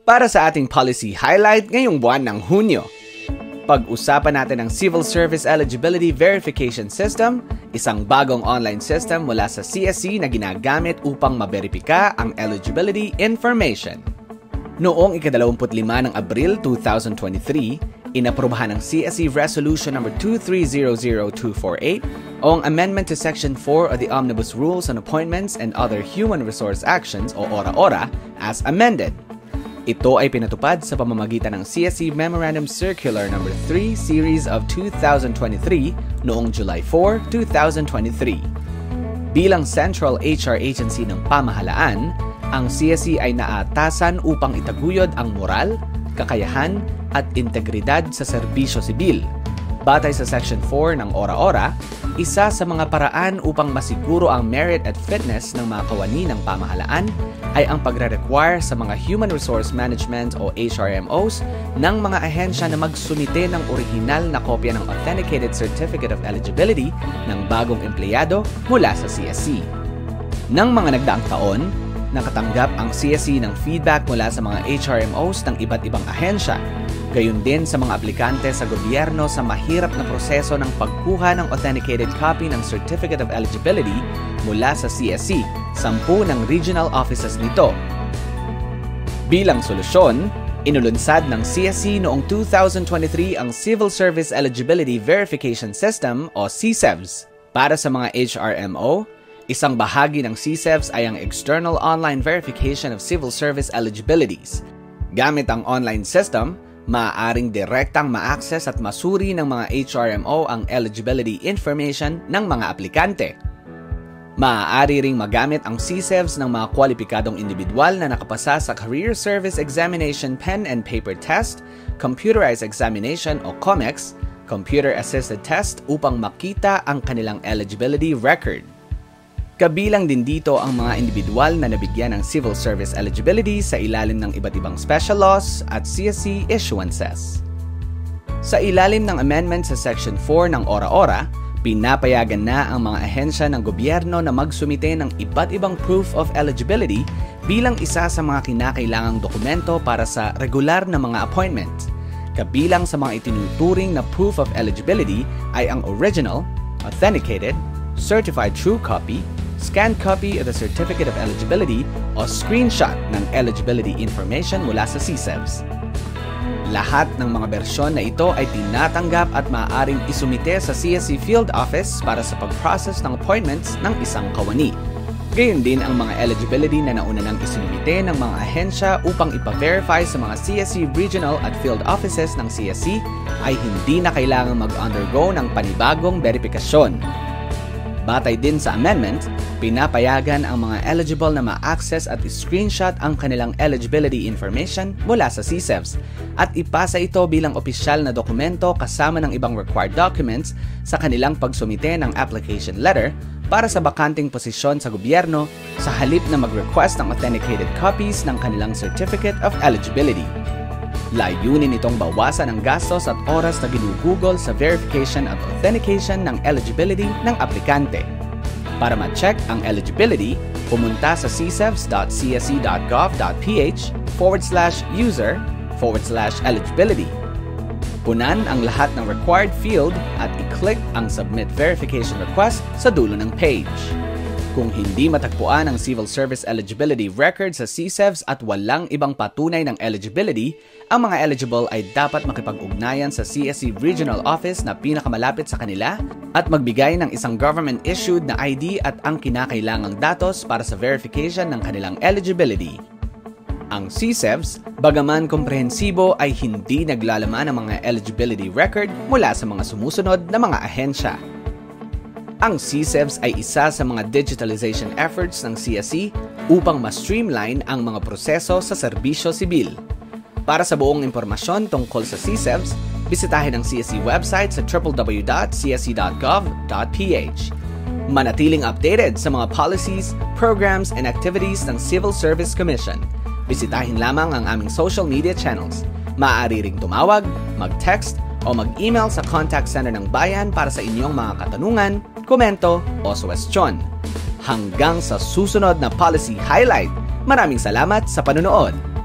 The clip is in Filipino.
Para sa ating policy highlight ngayong buwan ng Hunyo, pag-usapan natin ang Civil Service Eligibility Verification System, isang bagong online system mula sa CSE na ginagamit upang maberipika ang eligibility information. Noong ika-25 ng Abril 2023, inaprubahan ng CSE Resolution No. 2300248 o ang Amendment to Section 4 of the Omnibus Rules on Appointments and Other Human Resource Actions o ORA-ORA as amended. Ito ay pinatupad sa pamamagitan ng CSE Memorandum Circular No. 3 Series of 2023 noong July 4, 2023. Bilang Central HR Agency ng Pamahalaan, ang CSE ay naatasan upang itaguyod ang moral, kakayahan at integridad sa serbisyo sibil. Batay sa Section 4 ng ORA-ORA, isa sa mga paraan upang masiguro ang merit at fitness ng mga kawani ng pamahalaan ay ang pagre-require sa mga Human Resource Management o HRMOs ng mga ahensya na magsumite ng orihinal na kopya ng Authenticated Certificate of Eligibility ng bagong empleyado mula sa CSE. Nang mga nagdaang taon, nakatanggap ang CSE ng feedback mula sa mga HRMOs ng iba't ibang ahensya, gayon din sa mga aplikante sa gobyerno sa mahirap na proseso ng pagkuha ng authenticated copy ng Certificate of Eligibility mula sa CSE, 10 ng regional offices nito. Bilang solusyon, inulunsad ng CSE noong 2023 ang Civil Service Eligibility Verification System o CSEVS. Para sa mga HRMO, isang bahagi ng CSEVS ay ang External Online Verification of Civil Service Eligibilities. Gamit ang online system, maaaring direktang ma-access at masuri ng mga HRMO ang eligibility information ng mga aplikante. Maaari ring magamit ang CSEVS ng mga kwalipikadong individual na nakapasa sa Career Service Examination Pen and Paper Test, Computerized Examination o COMEX, Computer Assisted Test upang makita ang kanilang eligibility record. Kabilang din dito ang mga individual na nabigyan ng civil service eligibility sa ilalim ng iba't ibang special laws at CSE issuances. Sa ilalim ng amendment sa Section 4 ng ORA-ORA, pinapayagan na ang mga ahensya ng gobyerno na magsumite ng iba't ibang proof of eligibility bilang isa sa mga kinakailangang dokumento para sa regular na mga appointment. Kabilang sa mga itinuturing na proof of eligibility ay ang original, authenticated, certified true copy, scanned copy of the Certificate of Eligibility o screenshot ng eligibility information mula sa CSEVS. Lahat ng mga bersyon na ito ay tinatanggap at maaaring isumite sa CSE Field Office para sa pag-process ng appointments ng isang kawani. Gayon din ang mga eligibility na nauna nang isinumite ng mga ahensya upang ipa-verify sa mga CSE Regional at Field Offices ng CSE ay hindi na kailangang mag-undergo ng panibagong verifikasyon. Batay din sa amendment, pinapayagan ang mga eligible na ma-access at screenshot ang kanilang eligibility information mula sa CSEVS at ipasa ito bilang opisyal na dokumento kasama ng ibang required documents sa kanilang pagsumite ng application letter para sa bakanting posisyon sa gobyerno sa halip na mag-request ng authenticated copies ng kanilang Certificate of Eligibility. Layunin itong bawasan ang gastos at oras na ginugugol sa verification at authentication ng eligibility ng aplikante. Para ma-check ang eligibility, pumunta sa csevs.csc.gov.ph/user/eligibility. Punan ang lahat ng required field at i-click ang Submit Verification Request sa dulo ng page. Kung hindi matagpuan ang Civil Service Eligibility record sa CSEVS at walang ibang patunay ng eligibility, ang mga eligible ay dapat makipag-ugnayan sa CSE Regional Office na pinakamalapit sa kanila at magbigay ng isang government-issued na ID at ang kinakailangang datos para sa verification ng kanilang eligibility. Ang CSEVS, bagaman komprehensibo, ay hindi naglalaman ng mga eligibility record mula sa mga sumusunod na mga ahensya. Ang CSEVS ay isa sa mga digitalization efforts ng CSE upang ma-streamline ang mga proseso sa serbisyo sibil. Para sa buong impormasyon tungkol sa CSEVS, bisitahin ang CSE website sa www.csc.gov.ph. Manatiling updated sa mga policies, programs, and activities ng Civil Service Commission. Bisitahin lamang ang aming social media channels. Maaari ring tumawag, mag-text, o mag-email sa contact center ng bayan para sa inyong mga katanungan, komento o suwestyon. Hanggang sa susunod na policy highlight, maraming salamat sa panunood!